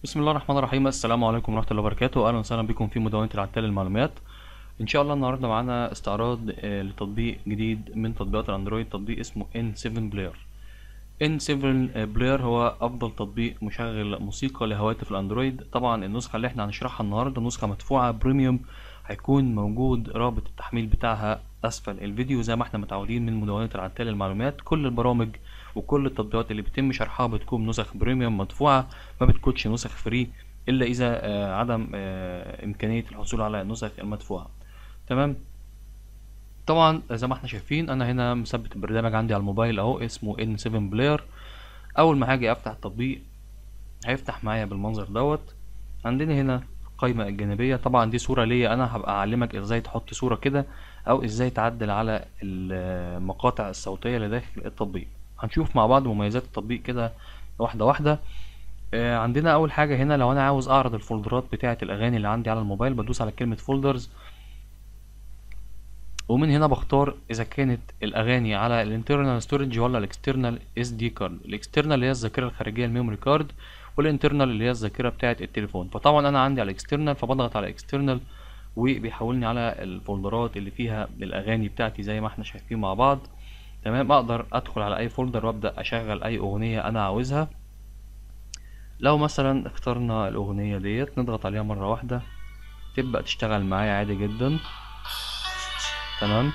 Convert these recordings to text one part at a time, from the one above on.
بسم الله الرحمن الرحيم. السلام عليكم ورحمة الله وبركاته. أهلا وسهلا بكم في مدونة العتال للمعلومات. إن شاء الله النهاردة معانا استعراض لتطبيق جديد من تطبيقات الأندرويد، تطبيق اسمه N7 Player. N7 Player هو أفضل تطبيق مشغل موسيقى لهواتف الأندرويد. طبعا النسخة اللي احنا هنشرحها النهاردة نسخة مدفوعة بريميوم، هيكون موجود رابط التحميل بتاعها أسفل الفيديو زي ما احنا متعودين من مدونة العتال للمعلومات. كل البرامج وكل التطبيقات اللي بيتم شرحها بتكون نسخ بريميوم مدفوعة، ما بتكونش نسخ فري إلا إذا عدم إمكانية الحصول على النسخ المدفوعة. تمام. طبعا زي ما احنا شايفين انا هنا مثبت البرنامج عندي على الموبايل اهو، اسمه N7 Player. اول ما هاجي افتح التطبيق هيفتح معايا بالمنظر دوت. عندنا هنا القائمة الجانبية، طبعا دي صورة ليا انا، هبقى اعلمك ازاي تحط صورة كده او ازاي تعدل على المقاطع الصوتية اللي داخل التطبيق. هنشوف مع بعض مميزات التطبيق كده واحدة واحدة. عندنا اول حاجة هنا، لو انا عاوز اعرض الفولدرات بتاعة الاغاني اللي عندي على الموبايل بدوس على كلمة فولدرز، ومن هنا بختار اذا كانت الاغاني على الانترنال ستورج ولا الاكسترنال اس دي كارد. الاكسترنال اللي هي الذاكره الخارجيه الميموري كارد، والانترنال اللي هي الذاكره بتاعه التليفون. فطبعا انا عندي على الاكسترنال، فبضغط على اكسترنال وبيحولني على الفولدرات اللي فيها الاغاني بتاعتي زي ما احنا شايفين مع بعض. تمام. اقدر ادخل على اي فولدر وابدا اشغل اي اغنيه انا عاوزها. لو مثلا اخترنا الاغنيه ديت نضغط عليها مره واحده تبدا تشتغل معايا عادي جدا. تمام.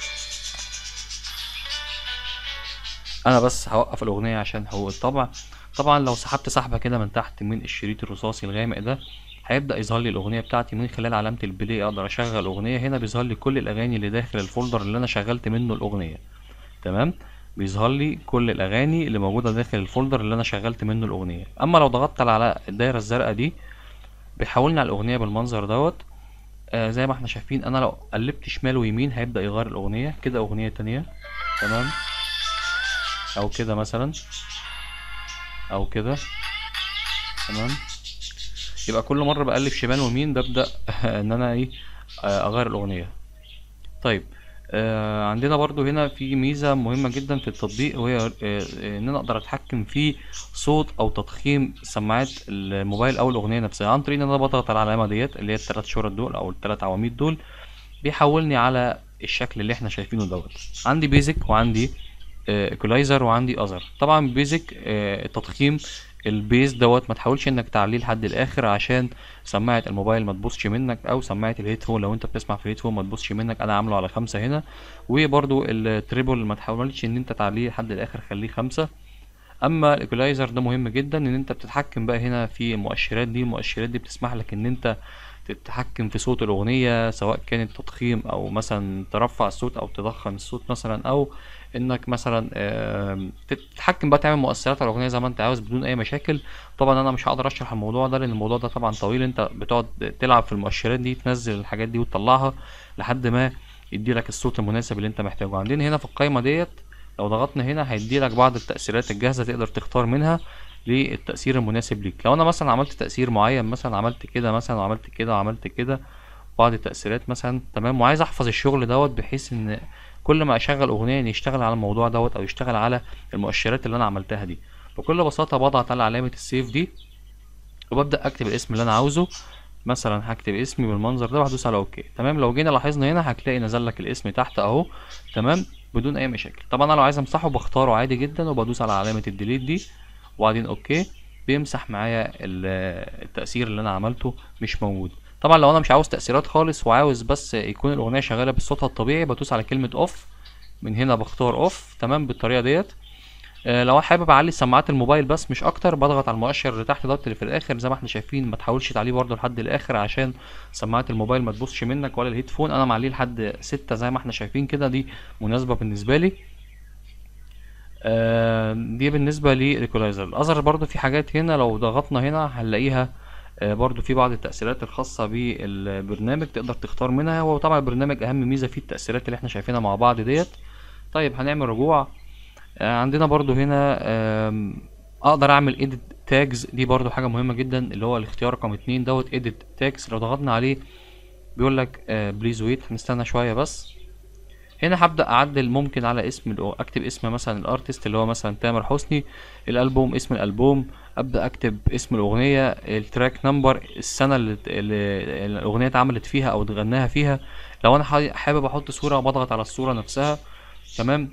انا بس هوقف الاغنيه عشان هو الطبع. طبعا لو سحبت سحبه كده من تحت من الشريط الرصاصي الغامق ده هيبدا يظهر لي الاغنيه بتاعتي من خلال علامه البلاي. اقدر اشغل اغنيه، هنا بيظهر لي كل الاغاني اللي داخل الفولدر اللي انا شغلت منه الاغنيه. تمام. بيظهر لي كل الاغاني اللي موجوده داخل الفولدر اللي انا شغلت منه الاغنيه. اما لو ضغطت على الدايره الزرقاء دي بيحولني على الاغنيه بالمنظر دوت. زي ما احنا شايفين انا لو قلبت شمال ويمين هيبدا يغير الاغنيه كده اغنيه تانية. تمام. او كده مثلا، او كده. تمام. يبقى كل مره بقلب شمال ويمين ببدا ان انا ايه اغير الاغنيه. طيب. عندنا برضو هنا في ميزه مهمه جدا في التطبيق، وهي ان انا اقدر اتحكم في صوت او تضخيم سماعات الموبايل او الاغنيه نفسها عن طريق ان انا بضغط على العلامه ديت اللي هي الثلاث شرط دول او الثلاث عواميد دول. بيحولني على الشكل اللي احنا شايفينه دوت. عندي بيزك وعندي ايكولايزر وعندي اذر. طبعا بيزك التضخيم البيز دوت ما تحاولش انك تعليه لحد الاخر عشان سماعه الموبايل ما تبوظش منك، او سماعه الهيدفون لو انت بتسمع في الهيدفون ما تبوظش منك. انا عامله على 5 هنا. وبرضو التريبل ما تحاولش ان انت تعليه لحد الاخر، خليه 5. اما الايكولايزر ده مهم جدا، ان انت بتتحكم بقى هنا في المؤشرات دي. المؤشرات دي بتسمح لك ان انت تتحكم في صوت الاغنيه، سواء كانت تضخيم او مثلا ترفع الصوت او تضخم الصوت مثلا، او انك مثلا تتحكم بقى تعمل مؤثرات على الاغنيه زي ما انت عاوز بدون اي مشاكل. طبعا انا مش هقدر اشرح الموضوع ده لان الموضوع ده طبعا طويل. انت بتقعد تلعب في المؤشرات دي، تنزل الحاجات دي وتطلعها لحد ما يدي لك الصوت المناسب اللي انت محتاجه. عندنا هنا في القائمه ديت لو ضغطنا هنا هيدي لك بعض التأثيرات الجاهزة تقدر تختار منها للتأثير المناسب ليك. لو انا مثلا عملت تأثير معين، مثلا عملت كده مثلا وعملت كده وعملت كده، بعض التأثيرات مثلا. تمام. وعايز احفظ الشغل دوت بحيث ان كل ما اشغل اغنية ان يشتغل على الموضوع دوت او يشتغل على المؤشرات اللي انا عملتها دي. بكل بساطة بضغط على علامة السيف دي وببدأ اكتب الاسم اللي انا عاوزه. مثلا هكتب اسمي بالمنظر ده وهدوس على اوكي. تمام. لو جينا لاحظنا هنا هتلاقي نزل لك الاسم تحت اهو. تمام. بدون اي مشاكل. طبعا انا لو عايز امسحه بختاره عادي جدا وبدوس على علامة الديليت دي وبعدين اوكي. بيمسح معايا التأثير اللي انا عملته مش موجود. طبعا لو انا مش عاوز تأثيرات خالص وعاوز بس يكون الاغنية شغالة بصوتها الطبيعي بدوس على كلمة اوف. من هنا بختار اوف. تمام. بالطريقة ديت. لو حابب اعلي سماعات الموبايل بس مش اكتر بضغط على المؤشر اللي تحت دوت اللي في الاخر زي ما احنا شايفين. ما تحاولش تعليه برده لحد الاخر عشان سماعات الموبايل ما تبوظش منك ولا الهيدفون. انا معليه لحد 6 زي ما احنا شايفين كده، دي مناسبة بالنسبة لي. دي بالنسبة للإيكولايزر. الأزر برضو في حاجات هنا لو ضغطنا هنا هنلاقيها. برضو في بعض التأثيرات الخاصة بالبرنامج تقدر تختار منها. وطبعا البرنامج أهم ميزة فيه التأثيرات اللي احنا شايفينها مع بعض ديت. طيب هنعمل رجوع. عندنا برضو هنا اقدر اعمل edit tags. دي برضو حاجة مهمة جدا اللي هو الاختيار رقم 2 دوت edit tags. لو ضغطنا عليه بيقول لك بليز ويت، هنستنى شوية بس. هنا هبدأ اعدل ممكن على اسم اكتب اسم مثلا الارتست اللي هو مثلا تامر حسني، الالبوم اسم الالبوم، ابدأ اكتب اسم الاغنية، التراك نمبر، السنة اللي الاغنية اتعملت فيها او اتغناها فيها. لو انا حابب احط صورة بضغط على الصورة نفسها. تمام.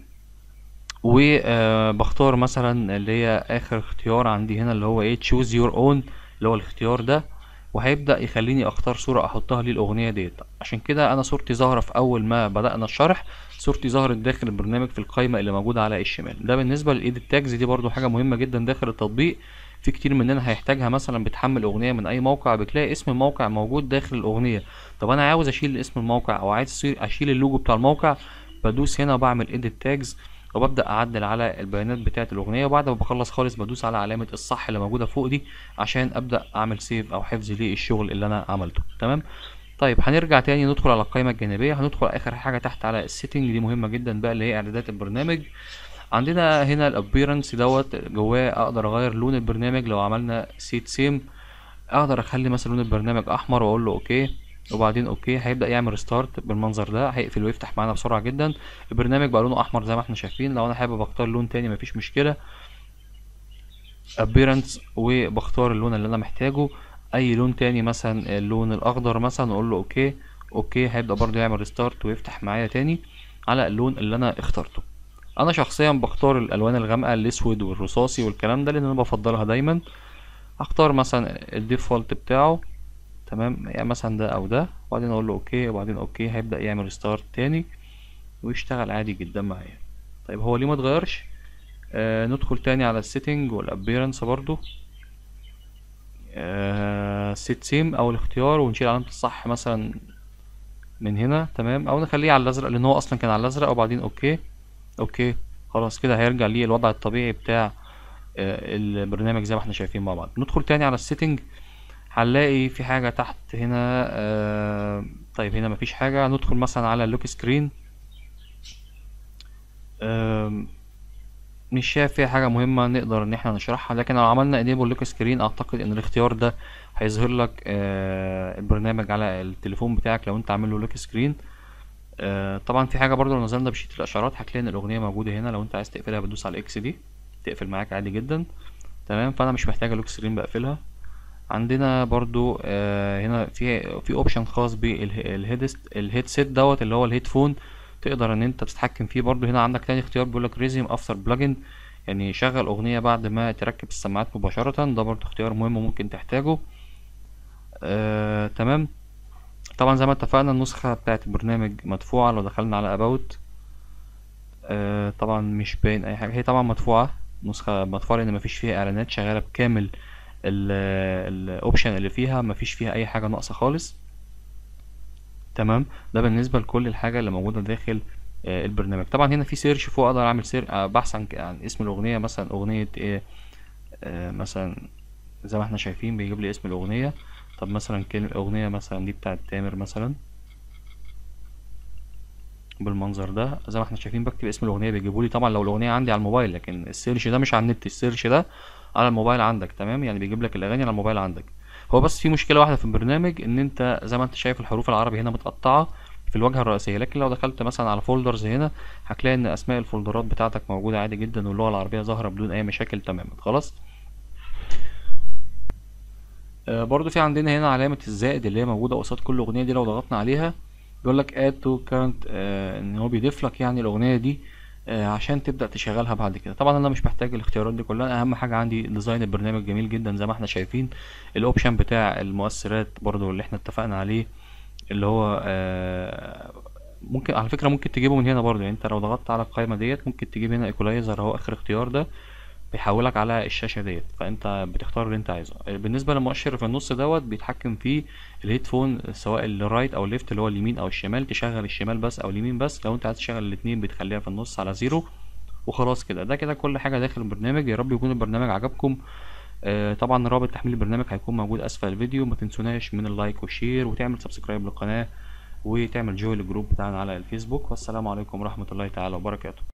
وبختار مثلا اللي هي اخر اختيار عندي هنا اللي هو ايه choose your own، اللي هو الاختيار ده. وهيبدأ يخليني اختار صورة احطها للاغنية ديت. عشان كده انا صورتي ظاهرة في اول ما بدأنا الشرح، صورتي ظهرت داخل البرنامج في القائمة اللي موجودة على الشمال. ده بالنسبة للايديت تاجز، دي برضو حاجة مهمة جدا داخل التطبيق. في كتير مننا هيحتاجها، مثلا بتحمل اغنية من اي موقع بتلاقي اسم الموقع موجود داخل الاغنية. طب انا عاوز اشيل اسم الموقع او عايز اشيل اللوجو بتاع الموقع، بدوس هنا وبعمل ايديت تاجز وببدأ أعدل على البيانات بتاعة الأغنية. وبعد ما بخلص خالص بدوس على علامة الصح اللي موجودة فوق دي عشان أبدأ أعمل سيف أو حفظ للشغل اللي أنا عملته. تمام. طيب هنرجع تاني ندخل على القائمة الجانبية، هندخل آخر حاجة تحت على السيتنج، دي مهمة جدا بقى اللي هي إعدادات البرنامج. عندنا هنا الابيرنس دوت، جواه أقدر أغير لون البرنامج. لو عملنا سيت سيم اقدر اخلي مثلا لون البرنامج احمر واقول له اوكي، وبعدين اوكي هيبدأ يعمل ريستارت بالمنظر ده، هيقفل ويفتح معانا بسرعة جدا. البرنامج بقى لونه احمر زي ما احنا شايفين. لو انا حابب اختار لون تاني مفيش مشكلة، appearance، وبختار اللون اللي انا محتاجه، اي لون تاني مثلا اللون الاخضر مثلا، اقول له اوكي. اوكي هيبدأ برضه يعمل ريستارت ويفتح معايا تاني على اللون اللي انا اخترته. انا شخصيا بختار الالوان الغامقة، الاسود والرصاصي والكلام ده، لان انا بفضلها دايما. هختار مثلا الديفولت بتاعه. تمام، يعني مثلا ده او ده، وبعدين اقول له اوكي، وبعدين اوكي هيبدأ يعمل ستارت تاني ويشتغل عادي جدا معايا. طيب هو ليه ما اتغيرش؟ ندخل تاني على السيتنج والابيرنس برضو، سيت سيم او الاختيار، ونشيل علامة الصح مثلا من هنا. تمام، او نخليه على الازرق لان هو اصلا كان على الازرق، وبعدين اوكي. اوكي خلاص كده هيرجع ليه الوضع الطبيعي بتاع البرنامج زي ما احنا شايفين مع بعض. ندخل تاني على السيتنج، هنلاقي في حاجة تحت هنا. طيب هنا مفيش حاجة. ندخل مثلا على اللوك سكرين، مش شايف فيها حاجة مهمة نقدر ان احنا نشرحها، لكن لو عملنا انيبل لوك سكرين اعتقد ان الاختيار ده هيظهر لك البرنامج على التليفون بتاعك لو انت عامل له لوك سكرين. طبعا في حاجة برضو لو نزلنا بشيت الاشعارات هتلاقي ان الاغنية موجودة هنا، لو انت عايز تقفلها بتدوس على الاكس دي تقفل معاك عادي جدا. تمام، فانا مش محتاج لوك سكرين بقفلها. عندنا برضو هنا في اوبشن خاص بالهيدسيت دوت اللي هو الهيدفون، تقدر ان انت تتحكم فيه. برضو هنا عندك تاني اختيار بيقولك ريزيم افتر بلجن، يعني شغل اغنية بعد ما تركب السماعات مباشرة. ده برضو اختيار مهم وممكن تحتاجه. تمام. طبعا زي ما اتفقنا النسخة بتاعت البرنامج مدفوعة. لو دخلنا على اباوت طبعا مش باين اي حاجة، هي طبعا مدفوعة، نسخة مدفوعة لان مفيش فيها اعلانات، شغالة بكامل الاوبشن اللي فيها، مفيش فيها اي حاجة ناقصة خالص. تمام، ده بالنسبة لكل الحاجة اللي موجودة داخل البرنامج. طبعا هنا في سيرش فوق، اقدر اعمل بحث عن اسم الاغنية، مثلا اغنية ايه. مثلا زي ما احنا شايفين بيجيب لي اسم الاغنية. طب مثلا كلمة اغنية مثلا دي بتاعت تامر مثلا بالمنظر ده، زي ما احنا شايفين بكتب اسم الاغنية بيجيبوا لي. طبعا لو الاغنية عندي على الموبايل، لكن السيرش ده مش على النت، السيرش ده على الموبايل عندك. تمام، يعني بيجيب لك الاغاني على الموبايل عندك. هو بس في مشكلة واحدة في البرنامج، ان انت زي ما انت شايف الحروف العربي هنا متقطعة في الواجهة الرئيسية، لكن لو دخلت مثلا على فولدرز هنا هتلاقي ان اسماء الفولدرات بتاعتك موجودة عادي جدا، واللغة العربية ظاهرة بدون اي مشاكل تماما. خلاص. برضو في عندنا هنا علامة الزائد اللي هي موجودة قصاد كل أغنية، دي لو ضغطنا عليها بيقول لك add to current، ان هو بيضيف لك يعني الأغنية دي عشان تبدأ تشغلها بعد كده. طبعا انا مش محتاج الاختيارات دي كلها، أنا اهم حاجة عندي ديزاين البرنامج جميل جدا زي ما احنا شايفين. الاوبشن بتاع المؤثرات برضو اللي احنا اتفقنا عليه، اللي هو ممكن على فكرة ممكن تجيبه من هنا برضو. يعني انت لو ضغطت على القائمة ديت ممكن تجيب هنا ايكولايزر، اهو اخر اختيار ده بيحولك على الشاشة ديت، فانت بتختار اللي انت عايزه. بالنسبة للمؤشر في النص دوت بيتحكم فيه الهيدفون، سواء الرايت او الليفت اللي هو اليمين او الشمال، تشغل الشمال بس او اليمين بس. لو انت عايز تشغل الاتنين بتخليها في النص على زيرو وخلاص كده. ده كده كل حاجة داخل البرنامج. يا رب يكون البرنامج عجبكم. طبعا رابط تحميل البرنامج هيكون موجود اسفل الفيديو. ما تنسوناش من اللايك والشير وتعمل سبسكرايب للقناة وتعمل جوين للجروب بتاعنا على الفيسبوك. والسلام عليكم ورحمة الله تعالى وبركاته.